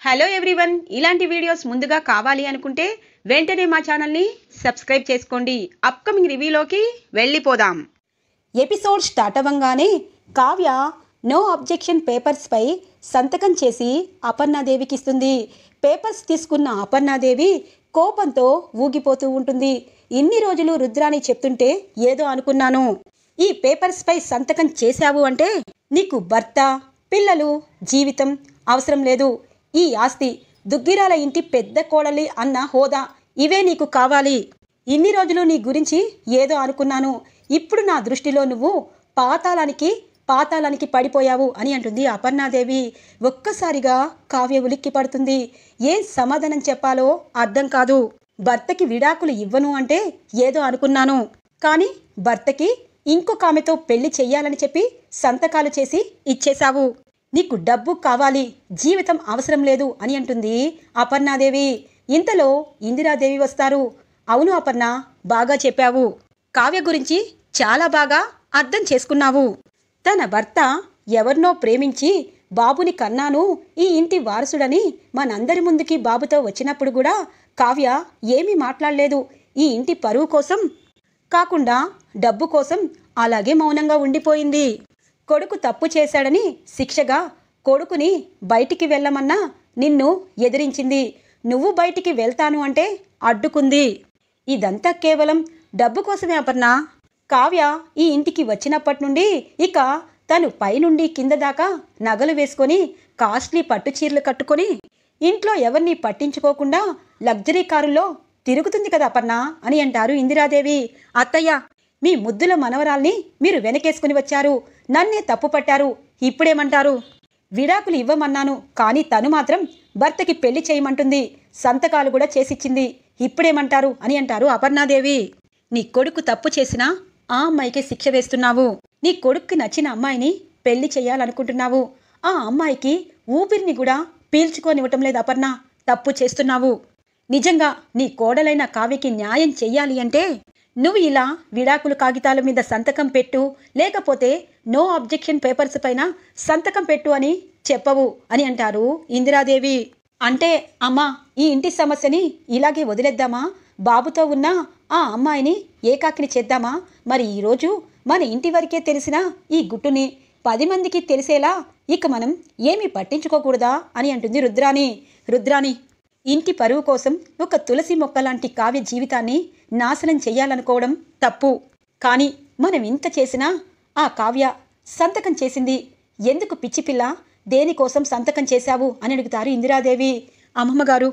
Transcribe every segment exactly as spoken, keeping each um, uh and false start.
Hello everyone, ఇలాంటి videos ముందుగా కావాలి అనుకుంటే వెంటనే మా ఛానల్ని సబ్స్క్రైబ్ చేసుకోండి. అప్కమింగ్ రివ్యూలోకి వెళ్ళిపోదాం. ఎపిసోడ్ స్టార్ట్ అవ్వగానే కావ్య నో అబ్జెక్షన్ పేపర్స్పై సంతకం చేసి అపర్ణాదేవికి ఇస్తుంది. పేపర్స్ తీసుకున్న అపర్ణాదేవి కోపంతో ఊగిపోతూ ఉంటుంది. ఇన్ని రోజులు రుద్రాని చెప్తుంటే ఏదో అనుకున్నాను. ఈ పేపర్స్పై సంతకం చేశావు అంటే నీకు భర్త, పిల్లలు, జీవితం అవసరం లేదు. ఈ ఆస్తి, దుగ్గిరాల ఇంటి పెద్ద కోడలి అన్న హోదా, ఇవే నీకు కావాలి. ఇన్ని రోజులు నీ గురించి ఏదో అనుకున్నాను. ఇప్పుడు నా దృష్టిలో నువ్వు పాతాళానికి పాతాళానికి పడిపోయావు అని అంటుంది అపర్ణాదేవి. ఒక్కసారిగా కావ్య ఉలిక్కి పడుతుంది. ఏం సమాధానం చెప్పాలో అర్థం కాదు. భర్తకి విడాకులు ఇవ్వను అంటే ఏదో అనుకున్నాను, కానీ భర్తకి ఇంకొక ఆమెతో పెళ్లి చెయ్యాలని చెప్పి సంతకాలు చేసి ఇచ్చేశావు. నీకు డబ్బు కావాలి, జీవితం అవసరం లేదు అని అంటుంది అపర్ణాదేవి. ఇంతలో ఇందిరాదేవి వస్తారు. అవును అపర్ణ, బాగా చెప్పావు. కావ్య గురించి చాలా బాగా అర్థం చేసుకున్నావు. తన భర్త ఎవరినో ప్రేమించి బాబుని కన్నాను, ఈ ఇంటి వారసుడని మనందరి ముందుకి బాబుతో వచ్చినప్పుడు కూడా కావ్య ఏమీ మాట్లాడలేదు. ఈ ఇంటి పరువు కోసం కాకుండా డబ్బు కోసం అలాగే మౌనంగా ఉండిపోయింది. కొడుకు తప్పు చేశాడని శిక్షగా కొడుకుని బయటికి వెళ్ళమన్నా నిన్ను ఎదిరించింది. నువ్వు బయటికి వెళ్తాను అంటే అడ్డుకుంది. ఇదంతా కేవలం డబ్బు కోసమే అపర్ణ. కావ్య ఈ ఇంటికి వచ్చినప్పటి నుండి ఇక తను పైనుండి కింద దాకా నగలు వేసుకొని కాస్ట్లీ పట్టు చీరలు కట్టుకొని ఇంట్లో ఎవరిని పట్టించుకోకుండా లగ్జరీ కారుల్లో తిరుగుతుంది కదా అపర్ణ అని అంటారు ఇందిరాదేవి. అత్తయ్య, మీ ముద్దుల మనవరాల్ని మీరు వెనకేసుకుని వచ్చారు, నన్నే తప్పు పట్టారు. ఇప్పుడేమంటారు? విడాకులు ఇవ్వమన్నాను, కానీ తను మాత్రం భర్తకి పెళ్లి చేయమంటుంది, సంతకాలు కూడా చేసిచ్చింది. ఇప్పుడేమంటారు అని అంటారు అపర్ణాదేవి. నీ కొడుకు తప్పు చేసినా ఆ అమ్మాయికే శిక్ష వేస్తున్నావు. నీ కొడుక్కి నచ్చిన అమ్మాయిని పెళ్లి చేయాలనుకుంటున్నావు. ఆ అమ్మాయికి ఊపిరిని కూడా పీల్చుకోనివ్వటం లేదు అపర్ణ. తప్పు చేస్తున్నావు. నిజంగా నీ కోడలైన కావ్యకి న్యాయం చెయ్యాలి అంటే నువ్వు ఇలా విడాకుల కాగితాల మీద సంతకం పెట్టు, లేకపోతే నో అబ్జెక్షన్ పేపర్స్ పైన సంతకం పెట్టు అని చెప్పవు అని అంటారు ఇందిరాదేవి. అంటే అమ్మా, ఈ ఇంటి సమస్యని ఇలాగే వదిలేద్దామా? బాబుతో ఉన్న ఆ అమ్మాయిని ఏకాకిని చేద్దామా? మరి ఈరోజు మన ఇంటి వరకే తెలిసిన ఈ గుట్టుని పది మందికి తెలిసేలా ఇక మనం ఏమీ పట్టించుకోకూడదా అని అంటుంది రుద్రాని. రుద్రాని, ఇంటి పరువు కోసం ఒక తులసి మొక్క లాంటి కావ్య జీవితాన్ని నాశనం చెయ్యాలనుకోవడం తప్పు. కానీ మనం ఇంత చేసినా ఆ కావ్య సంతకం చేసింది. ఎందుకు పిచ్చిపిల్ల, దేనికోసం సంతకం చేశావు అని అడుగుతారు ఇందిరాదేవి. అమ్మమ్మగారు,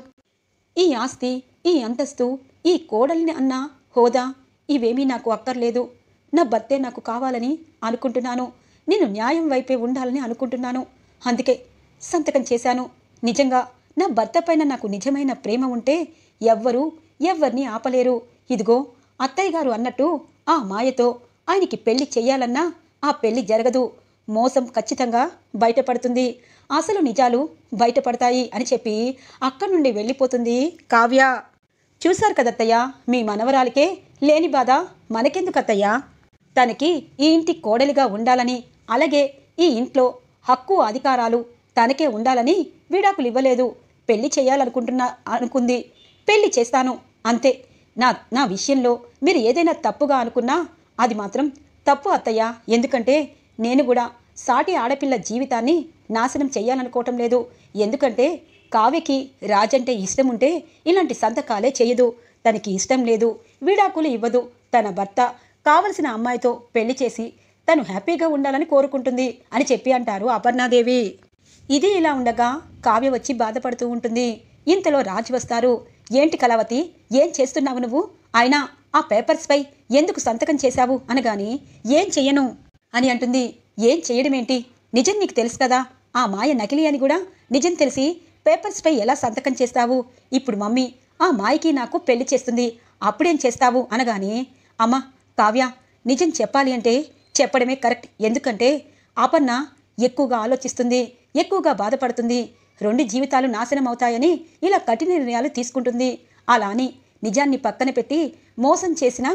ఈ ఆస్తి, ఈ అంతస్తు, ఈ కోడలిని అన్న హోదా ఇవేమీ నాకు అక్కర్లేదు. నా భర్తే నాకు కావాలని అనుకుంటున్నాను. నేను న్యాయం వైపే ఉండాలని అనుకుంటున్నాను. అందుకే సంతకం చేశాను. నిజంగా నా భర్త పైన నాకు నిజమైన ప్రేమ ఉంటే ఎవ్వరూ ఎవ్వరిని ఆపలేరు. ఇదిగో అత్తయ్య గారు అన్నట్టు ఆ మాయతో ఆయనకి పెళ్లి చెయ్యాలన్నా ఆ పెళ్లి జరగదు. మోసం ఖచ్చితంగా బయటపడుతుంది, అసలు నిజాలు బయటపడతాయి అని చెప్పి అక్కడి నుండి వెళ్ళిపోతుంది కావ్య. చూశారు కదత్తయ్య, మీ మనవరాలికే లేని బాధ మనకెందుకు అత్తయ్య? తనకి ఈ ఇంటి కోడలిగా ఉండాలని, అలాగే ఈ ఇంట్లో హక్కు అధికారాలు తనకే ఉండాలని విడాకులు ఇవ్వలేదు. పెళ్లి చేయాలనుకుంటున్నా అనుకుంది, పెళ్లి చేస్తాను అంతే. నా నా విషయంలో మీరు ఏదైనా తప్పుగా అనుకున్నా అది మాత్రం తప్పు అత్తయ్య. ఎందుకంటే నేను కూడా సాటి ఆడపిల్ల జీవితాన్ని నాశనం చెయ్యాలనుకోవటం లేదు. ఎందుకంటే కావ్యకి రాజంటే ఇష్టం ఉంటే ఇలాంటి సంతకాలే చేయదు. తనకి ఇష్టం లేదు, విడాకులు ఇవ్వదు. తన భర్త కావలసిన అమ్మాయితో పెళ్లి చేసి తను హ్యాపీగా ఉండాలని కోరుకుంటుంది అని చెప్పి అంటారు అపర్ణాదేవి. ఇది ఇలా ఉండగా కావ్య వచ్చి బాధపడుతూ ఉంటుంది. ఇంతలో రాజు వస్తారు. ఏంటి కళావతి, ఏం చేస్తున్నావు నువ్వు? అయినా ఆ పేపర్స్పై ఎందుకు సంతకం చేశావు అనగాని ఏం చెయ్యను అని అంటుంది. ఏం చెయ్యడమేంటి? నిజం నీకు తెలుసు కదా, ఆ మాయ నకిలీ అని కూడా నిజం తెలిసి పేపర్స్పై ఎలా సంతకం చేస్తావు? ఇప్పుడు మమ్మీ ఆ మాయకి నాకు పెళ్లి చేస్తుంది, అప్పుడేం చేస్తావు అనగాని, అమ్మ కావ్య, నిజం చెప్పాలి అంటే చెప్పడమే కరెక్ట్. ఎందుకంటే అపర్ణ ఎక్కువగా ఆలోచిస్తుంది, ఎక్కువగా బాధపడుతుంది. రెండు జీవితాలు నాశనం అవుతాయని ఇలా కఠిన నిర్ణయాలు తీసుకుంటుంది. అలా అని నిజాన్ని పక్కన పెట్టి మోసం చేసిన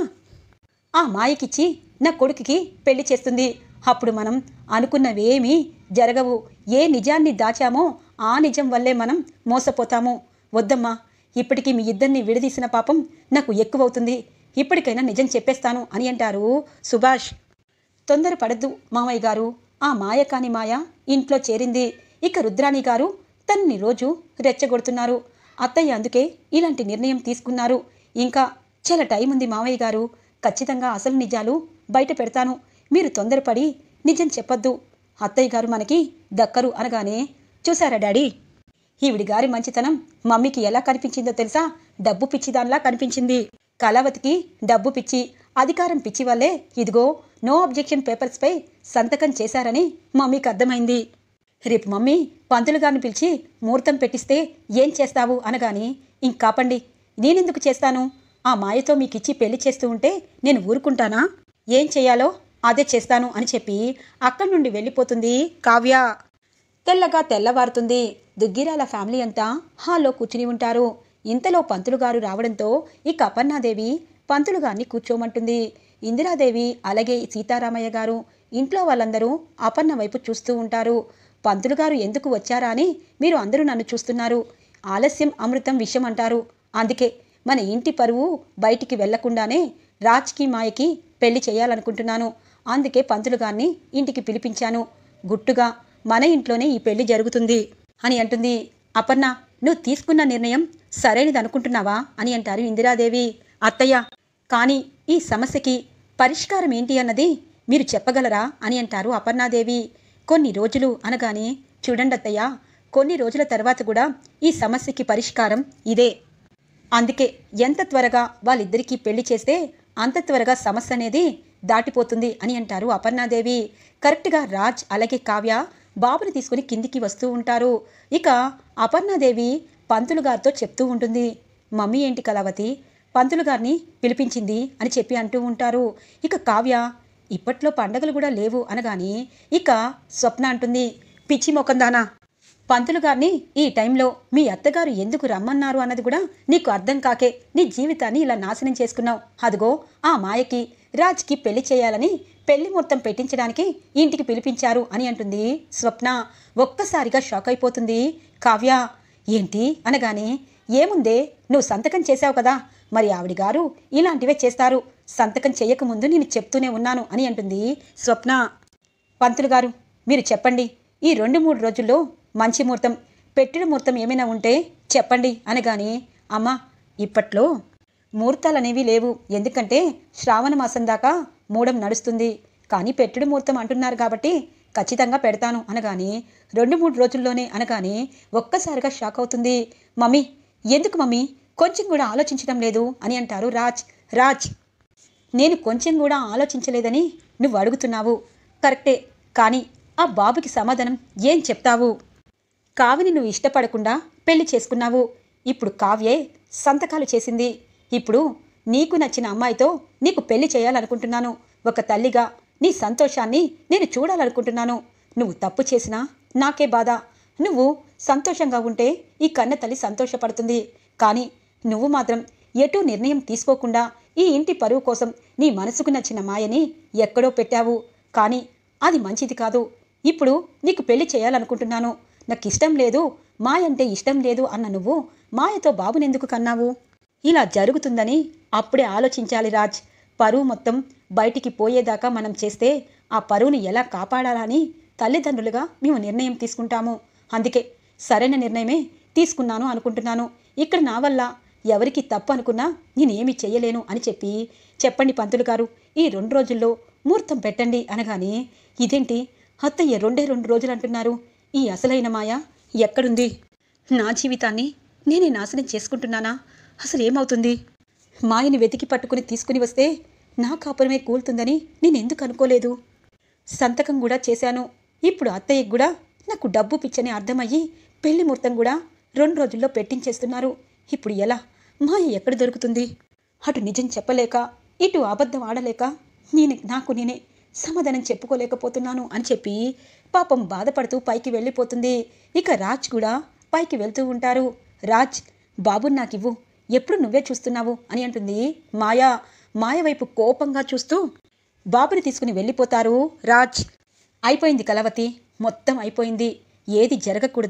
ఆ మాయకిచ్చి నా కొడుకుకి పెళ్లి చేస్తుంది. అప్పుడు మనం అనుకున్నవేమీ జరగవు. ఏ నిజాన్ని దాచామో ఆ నిజం వల్లే మనం మోసపోతాము. వద్దమ్మా, ఇప్పటికీ మీ ఇద్దరిని విడదీసిన పాపం నాకు ఎక్కువవుతుంది. ఇప్పటికైనా నిజం చెప్పేస్తాను అని అంటారు సుభాష్. తొందరపడద్దు మామయ్య గారు, ఆ మాయ కాని మాయ ఇంట్లో చేరింది. ఇక రుద్రాణి గారు తనని రోజు రెచ్చగొడుతున్నారు. అత్తయ్య అందుకే ఇలాంటి నిర్ణయం తీసుకున్నారు. ఇంకా చాలా టైం ఉంది మామయ్య గారు, ఖచ్చితంగా అసలు నిజాలు బయట పెడతాను. మీరు తొందరపడి నిజం చెప్పొద్దు. అత్తయ్య గారు మనకి దక్కరు అనగానే, చూసారా డాడీ, ఈవిడి గారి మంచితనం మమ్మీకి ఎలా కనిపించిందో తెలుసా? డబ్బు పిచ్చిదానిలా కనిపించింది. కళావతికి డబ్బు పిచ్చి, అధికారం పిచ్చి వల్లే ఇదిగో నో అబ్జెక్షన్ పేపర్స్పై సంతకం చేశారని మమ్మీకి అర్థమైంది. రేపు మమ్మీ పంతులు గారిని పిలిచి ముహూర్తం పెట్టిస్తే ఏం చేస్తావు అనగాని, ఇంకాపండి, నేనెందుకు చేస్తాను? ఆ మాయతో మీకిచ్చి పెళ్లి చేస్తూ ఉంటే నేను ఊరుకుంటానా? ఏం చేయాలో అదే చేస్తాను అని చెప్పి అక్కడి నుండి వెళ్ళిపోతుంది కావ్య. తెల్లగా తెల్లవారుతుంది. దుగ్గిరాల ఫ్యామిలీ అంతా హాల్లో కూర్చుని ఉంటారు. ఇంతలో పంతులు గారు రావడంతో ఇక అపర్ణాదేవి పంతులు గారిని కూర్చోమంటుంది. ఇందిరాదేవి అలాగే సీతారామయ్య గారు ఇంట్లో వాళ్ళందరూ అపర్ణ వైపు చూస్తూ ఉంటారు. పంతులు గారు ఎందుకు వచ్చారా అని మీరు అందరూ నన్ను చూస్తున్నారు. ఆలస్యం అమృతం విషయం అంటారు. అందుకే మన ఇంటి పరువు బయటికి వెళ్లకుండానే రాజ్కి మాయకి పెళ్లి చేయాలనుకుంటున్నాను. అందుకే పంతులు గారిని ఇంటికి పిలిపించాను. గుట్టుగా మన ఇంట్లోనే ఈ పెళ్లి జరుగుతుంది అని అంటుంది. అపర్ణ, నువ్వు తీసుకున్న నిర్ణయం సరైనది అనుకుంటున్నావా అని అంటారు ఇందిరాదేవి. అత్తయ్య, కానీ ఈ సమస్యకి పరిష్కారం ఏంటి అన్నది మీరు చెప్పగలరా అని అంటారు అపర్ణాదేవి. కొన్ని రోజులు అనగానే, చూడండి అత్తయ్య, కొన్ని రోజుల తర్వాత కూడా ఈ సమస్యకి పరిష్కారం ఇదే. అందుకే ఎంత త్వరగా వాళ్ళిద్దరికీ పెళ్లి చేస్తే అంత త్వరగా సమస్య అనేది దాటిపోతుంది అని అంటారు అపర్ణాదేవి. కరెక్ట్గా రాజ్ అలాగే కావ్య బాబుని తీసుకుని కిందికి వస్తూ ఉంటారు. ఇక అపర్ణాదేవి పంతులు గారితో చెప్తూ ఉంటుంది, మమ్మీ ఏంటి కళావతి పంతులు గారిని పిలిపించింది అని చెప్పి అంటూ ఉంటారు. ఇక కావ్య, ఇప్పట్లో పండగలు కూడా లేవు అనగాని, ఇక స్వప్న అంటుంది, పిచ్చి మొకందానా, పంతులు గారిని ఈ టైంలో మీ అత్తగారు ఎందుకు రమ్మన్నారు అన్నది కూడా నీకు అర్థం కాకే నీ జీవితాన్ని ఇలా నాశనం చేసుకున్నావు. అదిగో ఆ మాయకి రాజ్కి పెళ్లి చేయాలని పెళ్లి ముహూర్తం పెట్టించడానికి ఇంటికి పిలిపించారు అని అంటుంది స్వప్న. ఒక్కసారిగా షాక్ అయిపోతుంది కావ్య. ఏంటి అనగానే, ఏముందే, నువ్వు సంతకం చేశావు కదా, మరి ఆవిడ గారు ఇలాంటివే చేస్తారు. సంతకం చేయకముందు నేను చెప్తూనే ఉన్నాను అని అంటుంది స్వప్న. పంతులు గారు, మీరు చెప్పండి, ఈ రెండు మూడు రోజుల్లో మంచి ముహూర్తం, పెట్టిన ముహూర్తం ఏమైనా ఉంటే చెప్పండి అనగానే, అమ్మా ఇప్పట్లో ముహూర్తాలు అనేవి లేవు, ఎందుకంటే శ్రావణ మాసం దాకా మూడం నడుస్తుంది. కానీ పెట్టుడు ముహూర్తం అంటున్నారు కాబట్టి ఖచ్చితంగా పెడతాను అనగానే, రెండు మూడు రోజుల్లోనే అనగానే ఒక్కసారిగా షాక్ అవుతుంది. మమ్మీ, ఎందుకు మమ్మీ కొంచెం కూడా ఆలోచించడం లేదు అని అంటారు రాజ్. రాజ్, నేను కొంచెం కూడా ఆలోచించలేదని నువ్వు అడుగుతున్నావు కరెక్టే, కానీ ఆ బాబుకి సమాధానం ఏం చెప్తావు? కావ్యని నువ్వు ఇష్టపడకుండా పెళ్లి చేసుకున్నావు. ఇప్పుడు కావ్యే సంతకాలు చేసింది. ఇప్పుడు నీకు నచ్చిన అమ్మాయితో నీకు పెళ్లి చేయాలనుకుంటున్నాను. ఒక తల్లిగా నీ సంతోషాన్ని నేను చూడాలనుకుంటున్నాను. నువ్వు తప్పు చేసినా నాకే బాధ. నువ్వు సంతోషంగా ఉంటే ఈ కన్న తల్లి సంతోషపడుతుంది. కానీ నువ్వు మాత్రం ఎటూ నిర్ణయం తీసుకోకుండా ఈ ఇంటి పరువు కోసం నీ మనసుకు నచ్చిన మాయని ఎక్కడో పెట్టావు. కానీ అది మంచిది కాదు. ఇప్పుడు నీకు పెళ్లి చేయాలనుకుంటున్నాను. నాకు ఇష్టం లేదు, మాయ అంటే ఇష్టం లేదు అన్న నువ్వు మాయతో బాబునెందుకు కన్నావు? ఇలా జరుగుతుందని అప్పుడే ఆలోచించాలి రాజ్. పరువు మొత్తం బయటికి పోయేదాకా మనం చేస్తే ఆ పరువుని ఎలా కాపాడాలని తల్లిదండ్రులుగా మేము నిర్ణయం తీసుకుంటాము. అందుకే సరైన నిర్ణయమే తీసుకున్నాను అనుకుంటున్నాను. ఇక్కడ నా వల్ల ఎవరికి తప్పు అనుకున్నా నేనేమి చెయ్యలేను అని చెప్పి, చెప్పండి పంతులు గారు, ఈ రెండు రోజుల్లో ముహూర్తం పెట్టండి అనగానే, ఇదేంటి అత్తయ్య రెండే రెండు రోజులు అంటున్నారు, ఈ అసలైన మాయ ఎక్కడుంది? నా జీవితాన్ని నేనే నాశనం చేసుకుంటున్నానా? అసలు ఏమవుతుంది? మాయని వెతికి పట్టుకుని తీసుకుని వస్తే నా కాపురమే కూలుతుందని నేనెందుకు అనుకోలేదు? సంతకం కూడా చేశాను. ఇప్పుడు అత్తయ్యకు కూడా నాకు డబ్బు పిచ్చని అర్థమయ్యి పెళ్లి ముహూర్తం కూడా రెండు రోజుల్లో పెట్టించేస్తున్నారు. ఇప్పుడు ఎలా? మాయ ఎక్కడ దొరుకుతుంది? అటు నిజం చెప్పలేక ఇటు అబద్ధం ఆడలేక నేను నాకు నేనే సమాధానం చెప్పుకోలేకపోతున్నాను అని చెప్పి పాపం బాధపడుతూ పైకి వెళ్ళిపోతుంది. ఇక రాజ్ కూడా పైకి వెళ్తూ ఉంటారు. రాజ్, బాబుని నాకివ్వు, ఎప్పుడు నువ్వే చూస్తున్నావు అని అంటుంది మాయా. మాయ వైపు కోపంగా చూస్తూ బాబుని తీసుకుని వెళ్ళిపోతారు రాజ్. అయిపోయింది కళావతి, మొత్తం అయిపోయింది. ఏది జరగకూడదో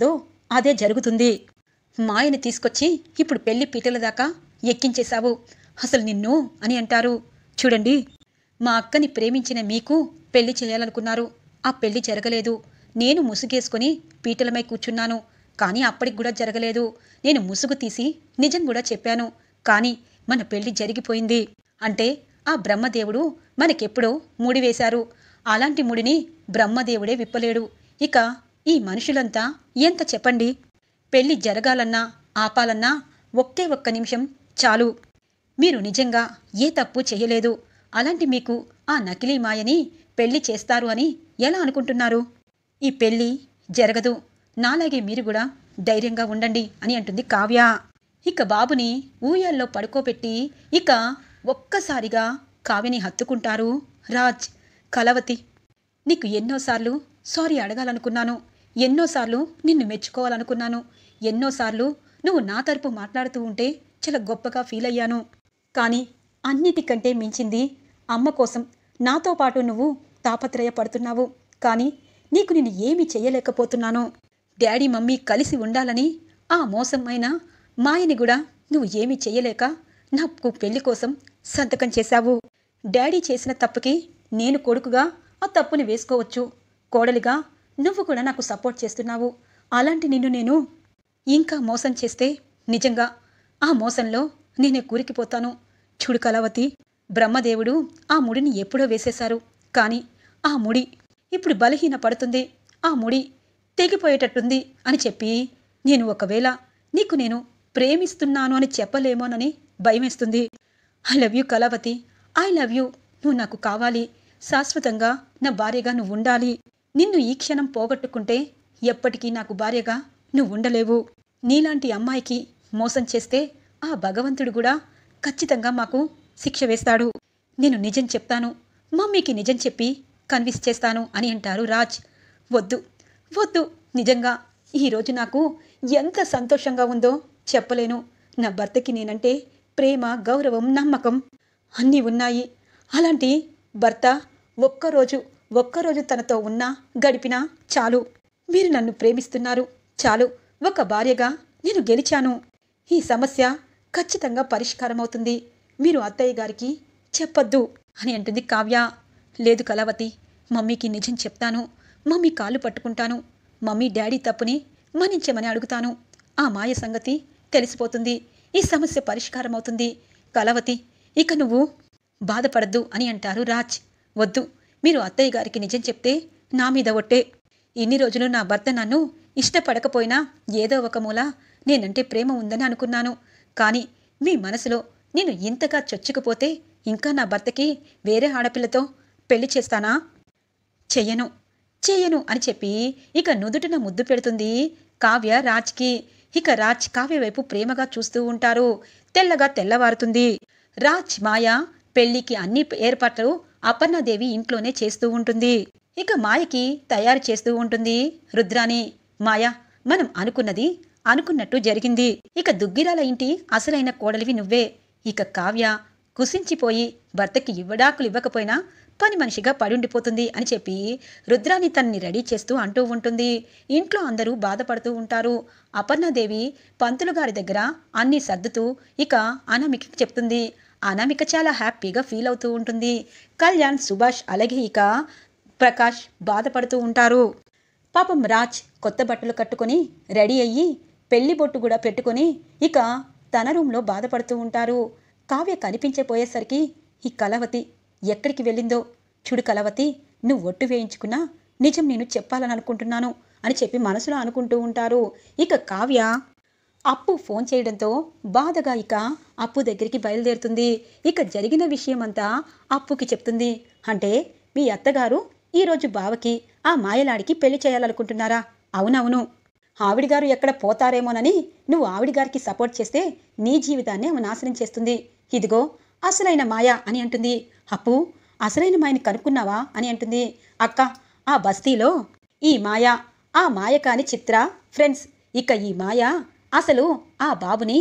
అదే జరుగుతుంది. మాయని తీసుకొచ్చి ఇప్పుడు పెళ్లి పీటల దాకా ఎక్కించేశావు. అసలు నిన్ను అని అంటారు. చూడండి, మా అక్కని ప్రేమించిన మీకు పెళ్లి చేయాలనుకున్నారు. ఆ పెళ్లి జరగలేదు. నేను ముసుగేసుకొని పీటలమై కూర్చున్నాను. కానీ అప్పటికి కూడా జరగలేదు. నేను ముసుగు తీసి నిజం కూడా చెప్పాను. కానీ మన పెళ్లి జరిగిపోయింది. అంటే ఆ బ్రహ్మదేవుడు మనకెప్పుడో ముడి వేశారు. అలాంటి ముడిని బ్రహ్మదేవుడే విప్పలేడు. ఇక ఈ మనుషులంతా ఎంత చెప్పండి. పెళ్లి జరగాలన్నా ఆపాలన్నా ఒకే ఒక్క నిమిషం చాలు. మీరు నిజంగా ఏ తప్పు చేయలేదు. అలాంటి మీకు ఆ నకిలీ మాయని పెళ్లి చేస్తారు అని ఎలా అనుకుంటున్నారు? ఈ పెళ్లి జరగదు. నాలాగే మీరు కూడా ధైర్యంగా ఉండండి అని అంటుంది కావ్య. ఇక బాబుని ఊయల్లో పడుకోబెట్టి ఇక ఒక్కసారిగా కావ్యని హత్తుకుంటారు రాజ్. కలవతి, నీకు ఎన్నోసార్లు సారీ అడగాలనుకున్నాను. ఎన్నోసార్లు నిన్ను మెచ్చుకోవాలనుకున్నాను. ఎన్నోసార్లు నువ్వు నా తరపు మాట్లాడుతూ ఉంటే చాలా గొప్పగా ఫీల్ అయ్యాను. కానీ అన్నిటికంటే మించింది అమ్మ కోసం నాతో పాటు నువ్వు తాపత్రయపడుతున్నావు. కానీ నీకు నేను ఏమీ చేయలేకపోతున్నాను. డాడీ మమ్మీ కలిసి ఉండాలని ఆ మోసమైన మాయని కూడా నువ్వు ఏమీ చేయలేక నాకు పెళ్లి కోసం సంతకం చేశావు. డాడీ చేసిన తప్పుకి నేను కొడుకుగా ఆ తప్పుని వేసుకోవచ్చు. కోడలిగా నువ్వు కూడా నాకు సపోర్ట్ చేస్తున్నావు. అలాంటి నిన్ను నేను ఇంకా మోసం చేస్తే నిజంగా ఆ మోసంలో నేనే కూరికిపోతాను. చూడు కలవతి, బ్రహ్మదేవుడు ఆ ముడిని ఎప్పుడో వేసేశారు. కానీ ఆ ముడి ఇప్పుడు బలహీన పడుతుంది. ఆ ముడి తెగిపోయేటట్టుంది అని చెప్పి నేను ఒకవేళ నీకు నేను ప్రేమిస్తున్నాను అని చెప్పలేమోనని భయమేస్తుంది. I love you Kalavathi, I love you. నువ్వు నాకు కావాలి. శాశ్వతంగా నా భార్యగా నువ్వు ఉండాలి. నిన్ను ఈ క్షణం పోగొట్టుకుంటే ఎప్పటికీ నాకు భార్యగా నువ్వు ఉండలేవు. నీలాంటి అమ్మాయికి మోసం చేస్తే ఆ భగవంతుడు కూడా ఖచ్చితంగా మాకు శిక్ష వేస్తాడు. నేను నిజం చెప్తాను. మమ్మీకి నిజం చెప్పి కన్విన్స్ చేస్తాను అని అంటారు రాజ్. వద్దు వద్దు, నిజంగా ఈరోజు నాకు ఎంత సంతోషంగా ఉందో చెప్పలేను. నా భర్తకి నేనంటే ప్రేమ, గౌరవం, నమ్మకం అన్నీ ఉన్నాయి. అలాంటి భర్త ఒక్కరోజు ఒక్కరోజు తనతో ఉన్నా గడిపినా చాలు. మీరు నన్ను ప్రేమిస్తున్నారు చాలు. ఒక భార్యగా నేను గెలిచాను. ఈ సమస్య ఖచ్చితంగా పరిష్కారం అవుతుంది. మీరు అత్తయ్య గారికి చెప్పొద్దు అని అంటుంది కావ్య. లేదు కళావతి, మమ్మీకి నిజం చెప్తాను. మమ్మీ కాళ్ళు పట్టుకుంటాను. మమ్మీ డాడీ తప్పుని మన్నించమని అడుగుతాను. ఆ మాయ సంగతి తెలిసిపోతుంది. ఈ సమస్య పరిష్కారం అవుతుంది. కళావతి, ఇక నువ్వు బాధపడద్దు అని అంటారు రాజ్. వద్దు, మీరు అత్తయ్య గారికి నిజం చెప్తే నా మీద ఒట్టే. ఇన్ని రోజులు నా భర్త నన్ను ఇష్టపడకపోయినా ఏదో ఒక మూల నేనంటే ప్రేమ ఉందని అనుకున్నాను. కానీ మీ మనసులో నేను ఇంతగా చొచ్చుకుపోతే ఇంకా నా భర్తకి వేరే ఆడపిల్లతో పెళ్లి చేస్తానా? చెయ్యను చెయ్యను అని చెప్పి ఇక నుదుటిన ముద్దు పెడుతుంది కావ్య రాజ్కి. ఇక రాజ్ కావ్య వైపు ప్రేమగా చూస్తూ ఉంటారు. తెల్లగా తెల్లవారుతుంది. రాజ్ మాయ పెళ్లికి అన్ని ఏర్పాట్లు అపర్ణాదేవి ఇంట్లోనే చేస్తూ ఉంటుంది. ఇక మాయకి తయారు చేస్తూ ఉంటుంది రుద్రాని. మాయ, మనం అనుకున్నది అనుకున్నట్టు జరిగింది. ఇక దుగ్గిరాల ఇంటి అసలైన కోడలివి నువ్వే. ఇక కావ్య కుసించిపోయి భర్తకి ఇవ్వడాకులు ఇవ్వకపోయినా పని మనిషిగా పడుండిపోతుంది అని చెప్పి రుద్రాని తనని రెడీ చేస్తూ అంటూ ఉంటుంది. ఇంట్లో అందరూ బాధపడుతూ ఉంటారు. అపర్ణాదేవి పంతులు గారి దగ్గర అన్నీ సర్దుతూ ఇక అనామికకి చెప్తుంది. అనామిక చాలా హ్యాపీగా ఫీల్ అవుతూ ఉంటుంది. కళ్యాణ్, సుభాష్ అలాగే ఇక ప్రకాష్ బాధపడుతూ ఉంటారు. పాపం రాజ్ కొత్త బట్టలు కట్టుకొని రెడీ అయ్యి పెళ్లి బొట్టు కూడా పెట్టుకొని ఇక తన రూంలో బాధపడుతూ ఉంటారు. కావ్య కనిపించపోయేసరికి ఈ కళావతి ఎక్కడికి వెళ్ళిందో. చూడు కళావతి, నువ్వు ఒట్టు వేయించుకున్నా నిజం నేను చెప్పాలని అనుకుంటున్నాను అని చెప్పి మనసులో అనుకుంటూ ఉంటారు. ఇక కావ్య అప్పు ఫోన్ చేయడంతో బాధగా ఇక అప్పు దగ్గరికి బయలుదేరుతుంది. ఇక జరిగిన విషయమంతా అప్పుకి చెప్తుంది. అంటే మీ అత్తగారు ఈరోజు బావకి ఆ మాయలాడికి పెళ్లి చేయాలనుకుంటున్నారా? అవునవును. ఆవిడిగారు ఎక్కడ పోతారేమోనని నువ్వు ఆవిడిగారికి సపోర్ట్ చేస్తే నీ జీవితాన్ని ఆమె నాశనం చేస్తుంది. ఇదిగో అసలైన మాయ అని అంటుంది. అప్పు, అసలైన మాయని కనుక్కున్నావా అని అంటుంది. అక్క, ఆ బస్తీలో ఈ మాయ, ఆ మాయ కాని చిత్ర ఫ్రెండ్స్. ఇక ఈ మాయ అసలు ఆ బాబుని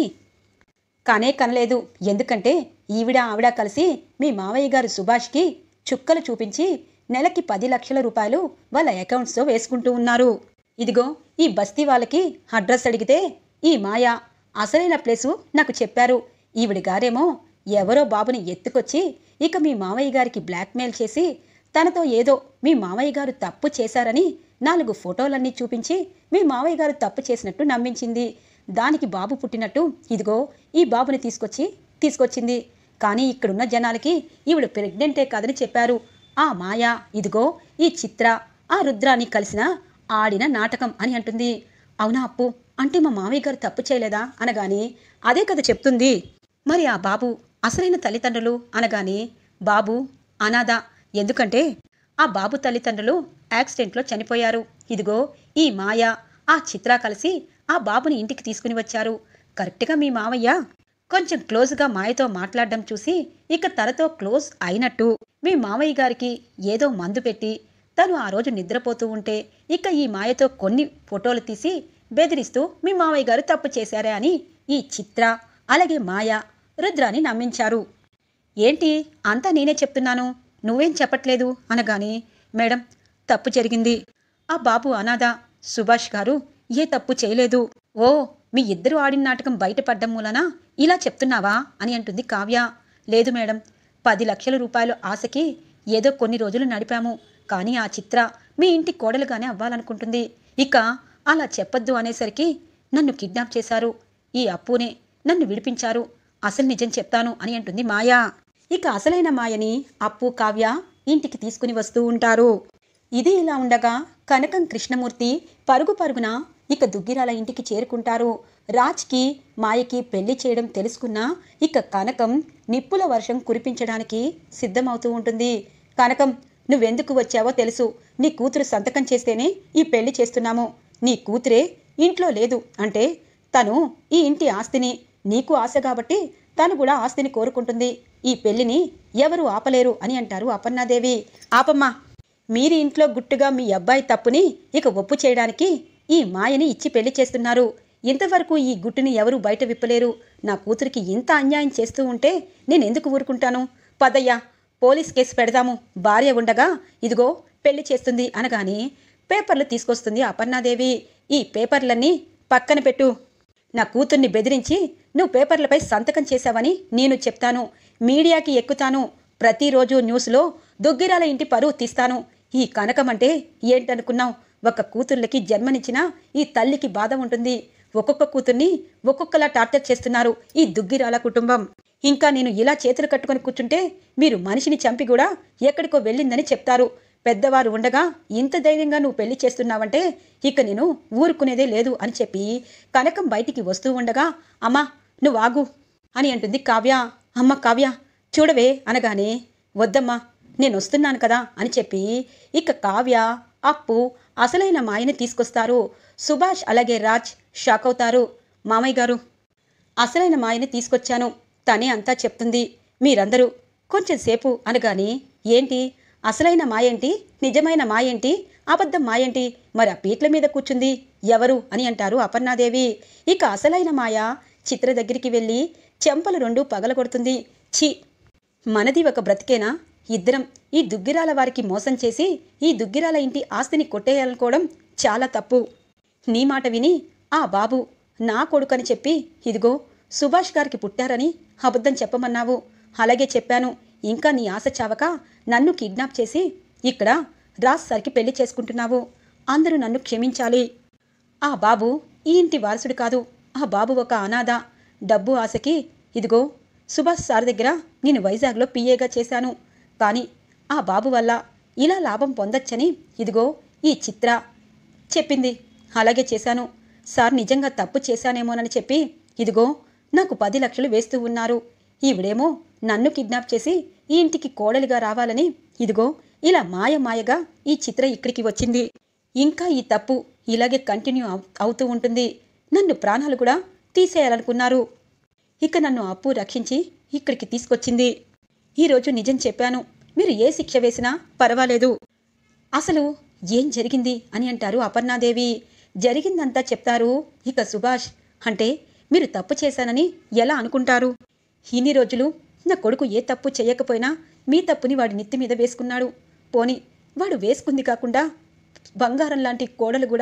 కనే కనలేదు. ఎందుకంటే ఈవిడ ఆవిడ కలిసి మీ మావయ్య గారు సుభాష్కి చుక్కలు చూపించి నెలకి పది లక్షల రూపాయలు వాళ్ళ అకౌంట్స్లో వేసుకుంటూ ఉన్నారు. ఇదిగో ఈ బస్తీ వాళ్ళకి అడ్రస్ అడిగితే ఈ మాయ అసలైన ప్లేసు నాకు చెప్పారు. ఈవిడి గారేమో ఎవరో బాబుని ఎత్తుకొచ్చి ఇక మీ మామయ్య గారికి బ్లాక్మెయిల్ చేసి తనతో ఏదో మీ మామయ్య గారు తప్పు చేశారని నాలుగు ఫోటోలన్నీ చూపించి మీ మామయ్య గారు తప్పు చేసినట్టు నమ్మించింది. దానికి బాబు పుట్టినట్టు ఇదిగో ఈ బాబుని తీసుకొచ్చి తీసుకొచ్చింది. కానీ ఇక్కడున్న జనాలకి ఈవిడ ప్రెగ్నెంటే కాదని చెప్పారు. ఆ మాయ ఇదిగో ఈ చిత్ర ఆ రుద్రాన్ని కలిసిన ఆడిన నాటకం అని అంటుంది. అవునా అప్పు, అంటే మా మామయ్య గారు తప్పు చేయలేదా అనగానే అదే కదా చెప్తుంది. మరి ఆ బాబు అసలైన తల్లిదండ్రులు అనగానే బాబు అనాథ. ఎందుకంటే ఆ బాబు తల్లిదండ్రులు యాక్సిడెంట్లో చనిపోయారు. ఇదిగో ఈ మాయ ఆ చిత్ర కలిసి ఆ బాబుని ఇంటికి తీసుకుని వచ్చారు. కరెక్ట్గా మీ మామయ్య కొంచెం క్లోజ్గా మాయతో మాట్లాడడం చూసి ఇక తనతో క్లోజ్ అయినట్టు మీ మామయ్య గారికి ఏదో మందు పెట్టి తను ఆ రోజు నిద్రపోతూ ఉంటే ఇక ఈ మాయతో కొన్ని ఫోటోలు తీసి బెదిరిస్తూ మీ మామయ్య గారు తప్పు చేశారే అని ఈ చిత్ర అలాగే మాయ రుద్రాని నమ్మించారు. ఏంటి అంతా నేనే చెప్తున్నాను, నువ్వేం చెప్పట్లేదు అనగానే మేడం తప్పు జరిగింది. ఆ బాబు అనాథ, సుభాష్ గారు ఏ తప్పు చేయలేదు. ఓ మీ ఇద్దరు ఆడిన నాటకం బయటపడ్డం మూలన ఇలా చెప్తున్నావా అని అంటుంది కావ్య. లేదు మేడం, పది లక్షల రూపాయలు ఆశకి ఏదో కొన్ని రోజులు నడిపాము. కానీ ఆ చిత్ర మీ ఇంటి కోడలుగానే అవ్వాలనుకుంటుంది. ఇక అలా చెప్పొద్దు అనేసరికి నన్ను కిడ్నాప్ చేశారు. ఈ అప్పునే నన్ను విడిపించారు. అసలు నిజం చెప్తాను అని అంటుంది మాయా. ఇక అసలైన మాయని అప్పు కావ్య ఇంటికి తీసుకుని వస్తూ ఉంటారు. ఇది ఇలా ఉండగా కనకం కృష్ణమూర్తి పరుగు పరుగున ఇక దుగ్గిరాల ఇంటికి చేరుకుంటారు. రాజ్కి మాయకి పెళ్లి చేయడం తెలుసుకున్నా ఇక కనకం నిప్పుల వర్షం కురిపించడానికి సిద్ధమవుతూ ఉంటుంది. కనకం నువ్వెందుకు వచ్చావో తెలుసు. నీ కూతురు సంతకం చేస్తేనే ఈ పెళ్లి చేస్తున్నాము. నీ కూతురే ఇంట్లో లేదు అంటే తను ఈ ఇంటి ఆస్తిని, నీకు ఆశ కాబట్టి తను కూడా ఆస్తిని కోరుకుంటుంది. ఈ పెళ్లిని ఎవరు ఆపలేరు అని అంటారు అపర్ణాదేవి. ఆపమ్మా, మీరు ఇంట్లో గుట్టుగా మీ అబ్బాయి తప్పుని ఇక ఒప్పు చేయడానికి ఈ మాయని ఇచ్చి పెళ్లి చేస్తున్నారు. ఇంతవరకు ఈ గుట్టుని ఎవరు బయట విప్పలేరు. నా కూతురికి ఇంత అన్యాయం చేస్తూ ఉంటే నేనెందుకు ఊరుకుంటాను? పదయ్యా, పోలీస్ కేసు పెడదాము. భార్య ఉండగా ఇదిగో పెళ్లి చేస్తుంది అనగానే పేపర్లు తీసుకొస్తుంది అపర్ణాదేవి. ఈ పేపర్లన్నీ పక్కన పెట్టు. నా కూతుర్ని బెదిరించి నువ్వు పేపర్లపై సంతకం చేశావని నేను చెప్తాను. మీడియాకి ఎక్కుతాను. ప్రతిరోజు న్యూస్లో దుగ్గిరాల ఇంటి పరువు తీస్తాను. ఈ కనకం అంటే ఏంటనుకున్నావు? ఒక కూతుర్లకి జన్మనిచ్చినా ఈ తల్లికి బాధ ఉంటుంది. ఒక్కొక్క కూతుర్ని ఒక్కొక్కలా టార్చర్ చేస్తున్నారు ఈ దుగ్గిరాల కుటుంబం. ఇంకా నేను ఇలా చేతులు కట్టుకొని కూర్చుంటే మీరు మనిషిని చంపి కూడా ఎక్కడికో వెళ్ళిందని చెప్తారు. పెద్దవారు ఉండగా ఇంత ధైర్యంగా నువ్వు పెళ్లి చేస్తున్నావంటే ఇక నేను ఊరుకునేదే లేదు అని చెప్పి కనకం బయటికి వస్తూ ఉండగా అమ్మా నువ్వు ఆగు అని అంటుంది కావ్య. అమ్మ కావ్య చూడవే అనగానే వద్దమ్మా నేను వస్తున్నాను కదా అని చెప్పి ఇక కావ్య అప్పు అసలైన మాయని తీసుకొస్తారు. సుభాష్ అలాగే రాజ్ షాక్ అవుతారు. మామయ్య గారు అసలైన మాయని తీసుకొచ్చాను, తనే అంతా చెప్తుంది, మీరందరూ కొంచెం సేపు అనగానే ఏంటి అసలైన మాయేంటి, నిజమైన మాయేంటి, అబద్ధం మాయేంటి, మరి ఆ పీట్ల మీద కూర్చుంది ఎవరు అని అంటారు అపర్ణాదేవి. ఇక అసలైన మాయ చిత్ర దగ్గరికి వెళ్ళి చెంపలు రెండు పగలగొడుతుంది. ఛీ, మనది ఒక బ్రతికేనా? ఇద్దరం ఈ దుగ్గిరాల వారికి మోసం చేసి ఈ దుగ్గిరాల ఇంటి ఆస్తిని కొట్టేయాలనుకోవడం చాలా తప్పు. నీ మాట విని ఆ బాబు నా కొడుకని చెప్పి ఇదిగో సుభాష్ గారికి పుట్టారని అబద్ధం చెప్పమన్నావు. అలాగే చెప్పాను. ఇంకా నీ ఆశ చావక నన్ను కిడ్నాప్ చేసి ఇక్కడ రాజ్ సార్కి పెళ్లి చేసుకుంటున్నావు. అందరూ నన్ను క్షమించాలి. ఆ బాబు ఈ ఇంటి వారసుడు కాదు. ఆ బాబు ఒక అనాథ. డబ్బు ఆశకి ఇదిగో సుభాష్ సార్ దగ్గర నేను వైజాగ్లో పిఏగా చేశాను. కానీ ఆ బాబు వల్ల ఇలా లాభం పొందొచ్చని ఇదిగో ఈ చిత్ర చెప్పింది. అలాగే చేశాను. సార్ నిజంగా తప్పు చేశానేమోనని చెప్పి ఇదిగో నాకు పది లక్షలు వేస్తూ ఉన్నారు. ఈవిడేమో నన్ను కిడ్నాప్ చేసి ఈ ఇంటికి కోడలిగా రావాలని ఇదిగో ఇలా మాయ మాయగా ఈ చిత్ర ఇక్కడికి వచ్చింది. ఇంకా ఈ తప్పు ఇలాగే కంటిన్యూ అవుతూ ఉంటుంది. నన్ను ప్రాణాలు కూడా తీసేయాలనుకున్నారు. ఇక నన్ను అప్పు రక్షించి ఇక్కడికి తీసుకొచ్చింది. ఈరోజు నిజం చెప్పాను. మీరు ఏ శిక్ష వేసినా పర్వాలేదు. అసలు ఏం జరిగింది అని అంటారు అపర్ణాదేవి. జరిగిందంతా చెప్తారు ఇక సుభాష్. అంటే మీరు తప్పు చేశానని ఎలా అనుకుంటారు? ఇన్ని రోజులు నా కొడుకు ఏ తప్పు చేయకపోయినా మీ తప్పుని వాడి నెత్తి మీద వేసుకున్నాడు. పోని వాడు వేసుకుంది కాకుండా బంగారం లాంటి కోడలు కూడా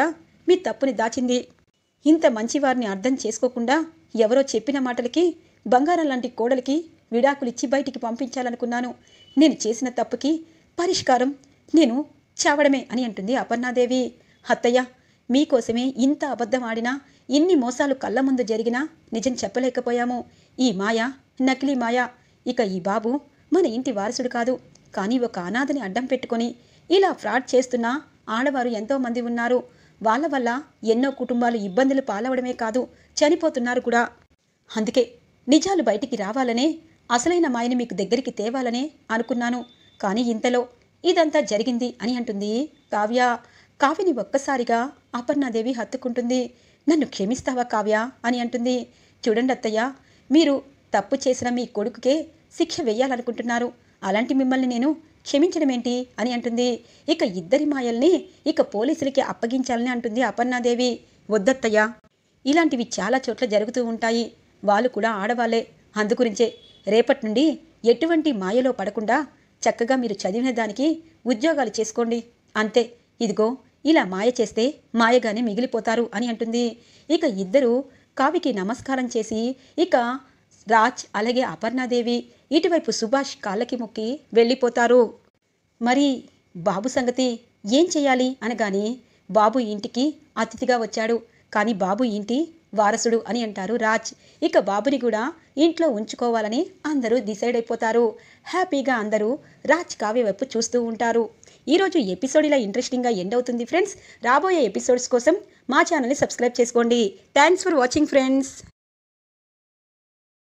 మీ తప్పుని దాచింది. ఇంత మంచివారిని అర్థం చేసుకోకుండా ఎవరో చెప్పిన మాటలకి బంగారం లాంటి కోడలికి విడాకులిచ్చి బయటికి పంపించాలనుకున్నాను. నేను చేసిన తప్పుకి పరిష్కారం నేను చావడమే అని అంటుంది అపర్ణాదేవి. అత్తయ్య, మీకోసమే ఇంత అబద్ధం ఆడినా, ఇన్ని మోసాలు కళ్ళ ముందు జరిగినా నిజం చెప్పలేకపోయాము. ఈ మాయ నకిలీ మాయ. ఇక ఈ బాబు మన ఇంటి వారసుడు కాదు. కానీ ఒక అనాథని అడ్డం పెట్టుకొని ఇలా ఫ్రాడ్ చేస్తున్న ఆడవారు ఎంతోమంది ఉన్నారు. వాళ్ళ వల్ల ఎన్నో కుటుంబాలు ఇబ్బందులు పాలవడమే కాదు, చనిపోతున్నారు కూడా. అందుకే నిజాలు బయటికి రావాలనే, అసలైన మాయని మీకు దగ్గరికి తేవాలనే అనుకున్నాను. కానీ ఇంతలో ఇదంతా జరిగింది అని అంటుంది కావ్య. కావ్యని ఒక్కసారిగా అపర్ణాదేవి హత్తుకుంటుంది. నన్ను క్షమిస్తావా కావ్య అని అంటుంది. చూడండి అత్తయ్య, మీరు తప్పు చేసిన మీ కొడుకుకే శిక్ష వెయ్యాలనుకుంటున్నారు. అలాంటి మిమ్మల్ని నేను క్షమించడమేంటి అని అంటుంది. ఇక ఇద్దరి మాయల్ని ఇక పోలీసులకి అప్పగించాలని అంటుంది అపర్ణాదేవి. వద్దత్తయ్య, ఇలాంటివి చాలా చోట్ల జరుగుతూ ఉంటాయి. వాళ్ళు కూడా ఆడవాళ్లే. అందుగురించే రేపటి నుండి ఎటువంటి మాయలో పడకుండా చక్కగా మీరు చదివిన దానికి ఉద్యోగాలు చేసుకోండి. అంతే. ఇదిగో ఇలా మాయ చేస్తే మాయగానే మిగిలిపోతారు అని అంటుంది. ఇక ఇద్దరు కావికి నమస్కారం చేసి ఇక రాజ్ అలాగే అపర్ణాదేవి ఇటువైపు సుభాష్ కాళ్ళకి మొక్కి వెళ్ళిపోతారు. మరి బాబు సంగతి ఏం చెయ్యాలి అనగానే, బాబు ఇంటికి అతిథిగా వచ్చాడు, కానీ బాబు ఇంటి వారసుడు అని అంటారు రాజ్. ఇక బాబుని కూడా ఇంట్లో ఉంచుకోవాలని అందరూ డిసైడ్ అయిపోతారు. హ్యాపీగా అందరూ రాజ్ కావ్య వైపు చూస్తూ ఉంటారు. ఈరోజు ఎపిసోడ్ ఇలా ఇంట్రెస్టింగ్గా ఎండ్ అవుతుంది ఫ్రెండ్స్. రాబోయే ఎపిసోడ్స్ కోసం మా ఛానల్ని సబ్స్క్రైబ్ చేసుకోండి. Thanks for watching friends.